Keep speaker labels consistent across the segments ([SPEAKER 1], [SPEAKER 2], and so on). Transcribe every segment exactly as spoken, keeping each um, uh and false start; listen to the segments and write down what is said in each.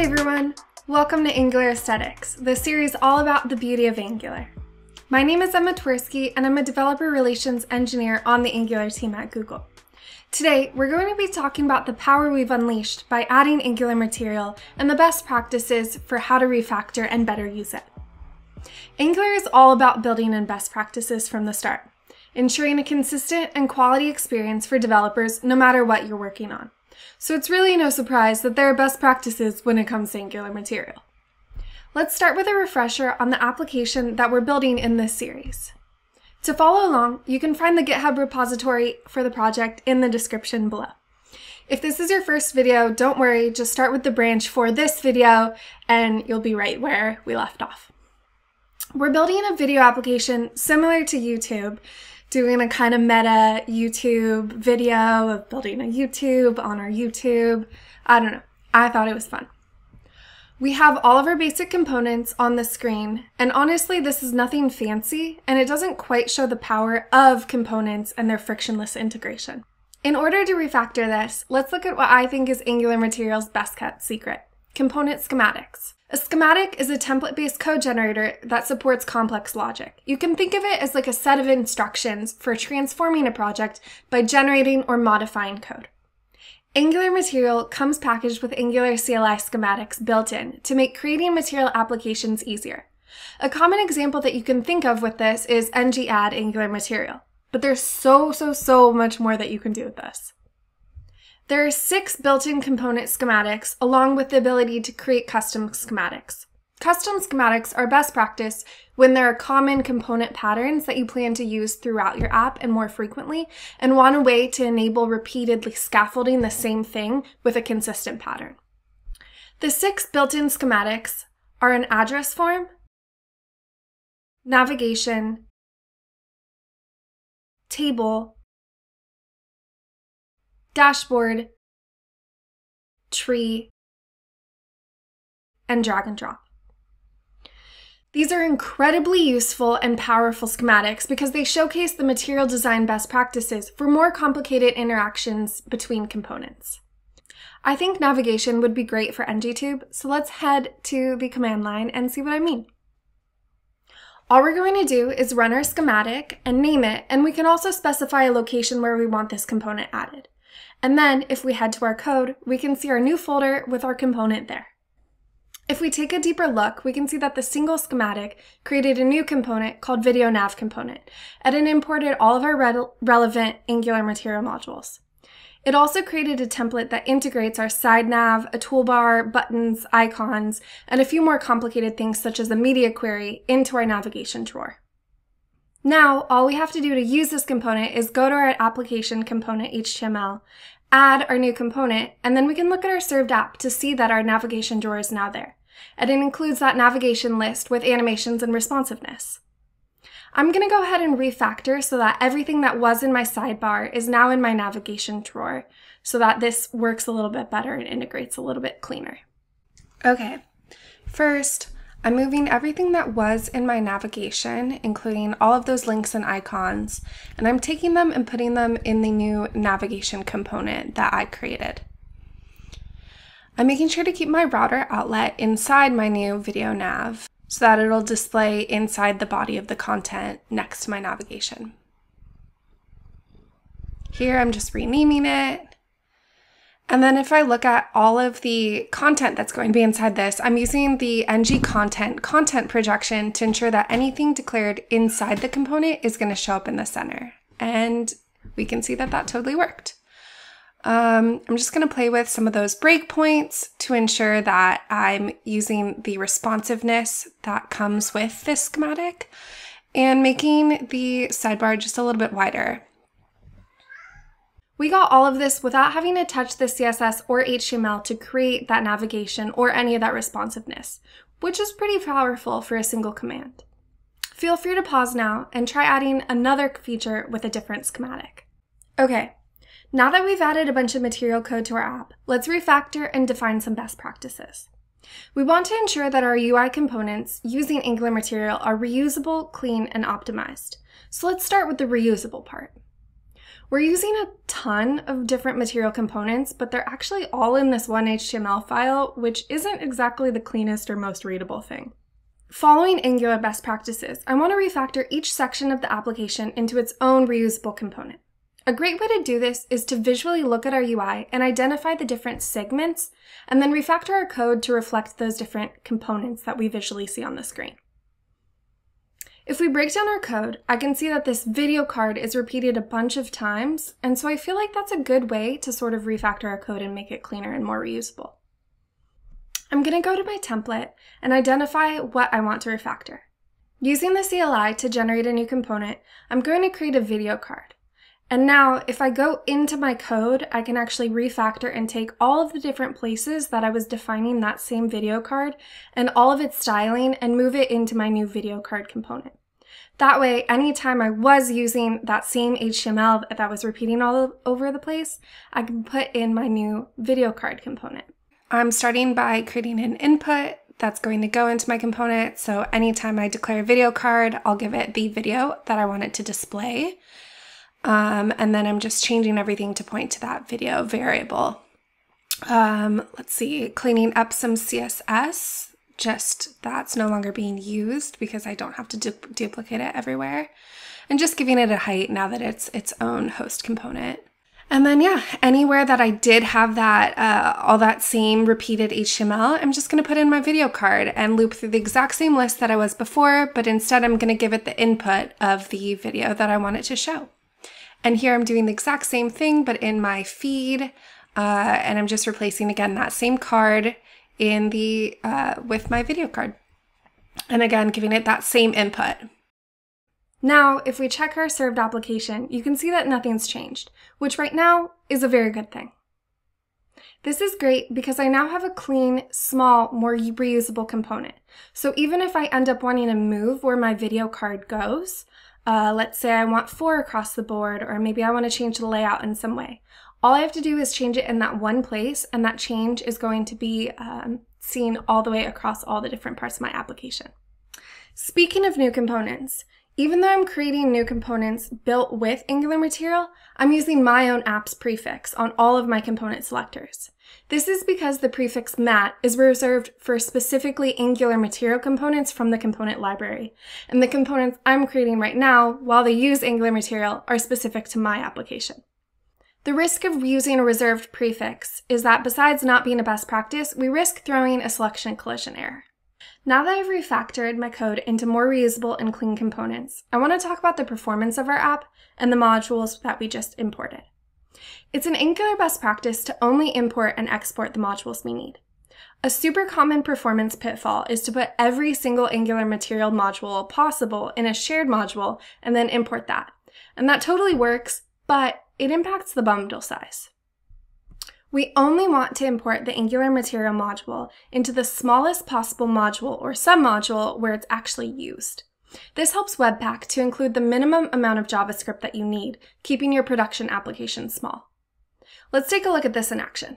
[SPEAKER 1] Hi everyone! Welcome to Angular Aesthetics, the series all about the beauty of Angular. My name is Emma Twersky and I'm a Developer Relations Engineer on the Angular team at Google. Today, we're going to be talking about the power we've unleashed by adding Angular material and the best practices for how to refactor and better use it. Angular is all about building in best practices from the start, ensuring a consistent and quality experience for developers no matter what you're working on. So it's really no surprise that there are best practices when it comes to Angular material. Let's start with a refresher on the application that we're building in this series. To follow along, you can find the GitHub repository for the project in the description below. If this is your first video, don't worry, just start with the branch for this video and you'll be right where we left off. We're building a video application similar to YouTube, doing a kind of meta YouTube video of building a YouTube on our YouTube. I don't know. I thought it was fun. We have all of our basic components on the screen, and honestly, this is nothing fancy, and it doesn't quite show the power of components and their frictionless integration. In order to refactor this, let's look at what I think is Angular Material's best kept secret: component schematics. A schematic is a template-based code generator that supports complex logic. You can think of it as like a set of instructions for transforming a project by generating or modifying code. Angular Material comes packaged with Angular C L I schematics built in to make creating material applications easier. A common example that you can think of with this is ng-add Angular Material, but there's so, so, so much more that you can do with this. There are six built-in component schematics, along with the ability to create custom schematics. Custom schematics are best practice when there are common component patterns that you plan to use throughout your app and more frequently, and want a way to enable repeatedly scaffolding the same thing with a consistent pattern. The six built-in schematics are an address form, navigation, table, dashboard, tree, and drag and drop. These are incredibly useful and powerful schematics because they showcase the material design best practices for more complicated interactions between components. I think navigation would be great for ngTube, so let's head to the command line and see what I mean. All we're going to do is run our schematic and name it, and we can also specify a location where we want this component added. And then, if we head to our code, we can see our new folder with our component there. If we take a deeper look, we can see that the single schematic created a new component called Video Nav component, and it imported all of our re relevant Angular material modules. It also created a template that integrates our side nav, a toolbar, buttons, icons, and a few more complicated things such as a media query into our navigation drawer. Now, all we have to do to use this component is go to our application component H T M L, add our new component, and then we can look at our served app to see that our navigation drawer is now there. And it includes that navigation list with animations and responsiveness. I'm going to go ahead and refactor so that everything that was in my sidebar is now in my navigation drawer, so that this works a little bit better and integrates a little bit cleaner. Okay, first, I'm moving everything that was in my navigation, including all of those links and icons, and I'm taking them and putting them in the new navigation component that I created. I'm making sure to keep my router outlet inside my new video nav so that it'll display inside the body of the content next to my navigation. Here I'm just renaming it. And then if I look at all of the content that's going to be inside this, I'm using the ngContent content projection to ensure that anything declared inside the component is going to show up in the center. And we can see that that totally worked. Um, I'm just going to play with some of those breakpoints to ensure that I'm using the responsiveness that comes with this schematic and making the sidebar just a little bit wider. We got all of this without having to touch the C S S or H T M L to create that navigation or any of that responsiveness, which is pretty powerful for a single command. Feel free to pause now and try adding another feature with a different schematic. Okay, now that we've added a bunch of material code to our app, let's refactor and define some best practices. We want to ensure that our U I components using Angular material are reusable, clean, and optimized. So let's start with the reusable part. We're using a ton of different material components, but they're actually all in this one H T M L file, which isn't exactly the cleanest or most readable thing. Following Angular best practices, I want to refactor each section of the application into its own reusable component. A great way to do this is to visually look at our U I and identify the different segments, and then refactor our code to reflect those different components that we visually see on the screen. If we break down our code, I can see that this video card is repeated a bunch of times, and so I feel like that's a good way to sort of refactor our code and make it cleaner and more reusable. I'm going to go to my template and identify what I want to refactor. Using the C L I to generate a new component, I'm going to create a video card. And now, if I go into my code, I can actually refactor and take all of the different places that I was defining that same video card and all of its styling and move it into my new video card component. That way, anytime I was using that same H T M L that was repeating all over the place, I can put in my new video card component. I'm starting by creating an input that's going to go into my component. So anytime I declare a video card, I'll give it the video that I want it to display. Um, and then I'm just changing everything to point to that video variable. Um, let's see, cleaning up some C S S, just that's no longer being used because I don't have to du duplicate it everywhere. And just giving it a height now that it's its own host component. And then yeah, anywhere that I did have that, uh, all that same repeated H T M L, I'm just gonna put in my video card and loop through the exact same list that I was before, but instead I'm gonna give it the input of the video that I want it to show. And here I'm doing the exact same thing, but in my feed, uh, and I'm just replacing again that same card in the uh, with my video card. And again, giving it that same input. Now, if we check our served application, you can see that nothing's changed, which right now is a very good thing. This is great because I now have a clean, small, more reusable component. So even if I end up wanting to move where my video card goes, Uh, let's say I want four across the board, or maybe I want to change the layout in some way. All I have to do is change it in that one place, and that change is going to be um, seen all the way across all the different parts of my application. Speaking of new components, even though I'm creating new components built with Angular material, I'm using my own app's prefix on all of my component selectors. This is because the prefix mat is reserved for specifically Angular material components from the component library, and the components I'm creating right now, while they use Angular material, are specific to my application. The risk of using a reserved prefix is that besides not being a best practice, we risk throwing a selection collision error. Now that I've refactored my code into more reusable and clean components, I want to talk about the performance of our app and the modules that we just imported. It's an Angular best practice to only import and export the modules we need. A super common performance pitfall is to put every single Angular material module possible in a shared module and then import that. And that totally works, but it impacts the bundle size. We only want to import the Angular material module into the smallest possible module or submodule where it's actually used. This helps Webpack to include the minimum amount of JavaScript that you need, keeping your production application small. Let's take a look at this in action.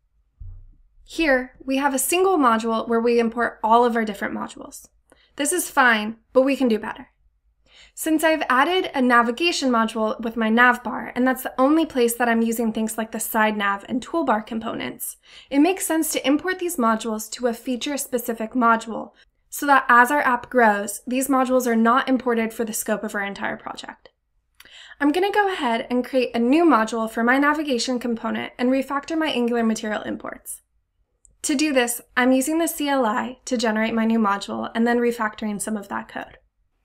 [SPEAKER 1] Here, we have a single module where we import all of our different modules. This is fine, but we can do better. Since I've added a navigation module with my navbar, and that's the only place that I'm using things like the side nav and toolbar components, it makes sense to import these modules to a feature-specific module, so that as our app grows, these modules are not imported for the scope of our entire project. I'm going to go ahead and create a new module for my navigation component and refactor my Angular material imports. To do this, I'm using the C L I to generate my new module and then refactoring some of that code.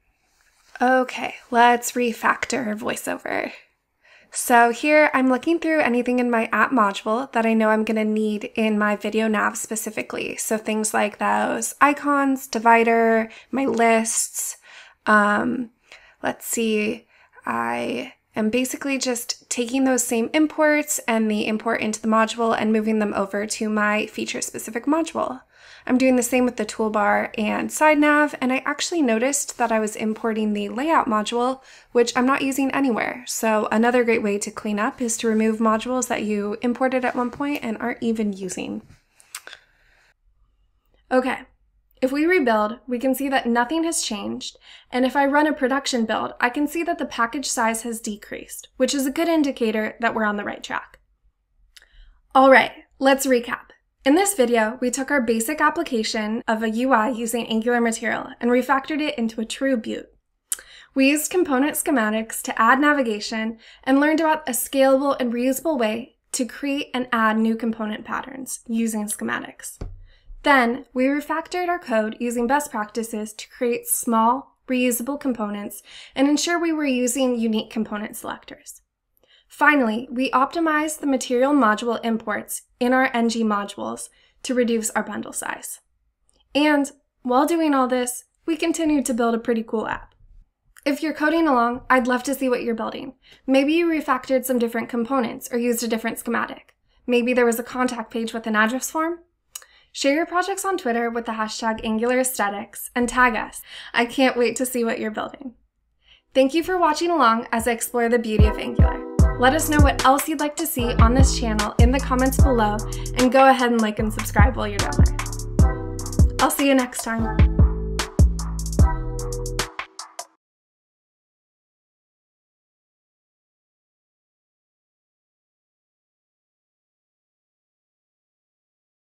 [SPEAKER 1] Okay, let's refactor VoiceOver. So here I'm looking through anything in my app module that I know I'm going to need in my video nav specifically. So things like those icons, divider, my lists. Um, let's see, I am basically just taking those same imports and the import into the module and moving them over to my feature specific module. I'm doing the same with the toolbar and side nav, and I actually noticed that I was importing the layout module, which I'm not using anywhere. So another great way to clean up is to remove modules that you imported at one point and aren't even using. Okay, If we rebuild, we can see that nothing has changed, and if I run a production build, I can see that the package size has decreased, which is a good indicator that we're on the right track. All right, let's recap. In this video, we took our basic application of a U I using Angular material and refactored it into a true beaut. We used component schematics to add navigation and learned about a scalable and reusable way to create and add new component patterns using schematics. Then, we refactored our code using best practices to create small, reusable components and ensure we were using unique component selectors. Finally, we optimized the material module imports in our N G modules to reduce our bundle size. And while doing all this, we continued to build a pretty cool app. If you're coding along, I'd love to see what you're building. Maybe you refactored some different components or used a different schematic. Maybe there was a contact page with an address form. Share your projects on Twitter with the hashtag Angular Aesthetics and tag us. I can't wait to see what you're building. Thank you for watching along as I explore the beauty of Angular. Let us know what else you'd like to see on this channel in the comments below, and go ahead and like and subscribe while you're down there. I'll see you next time.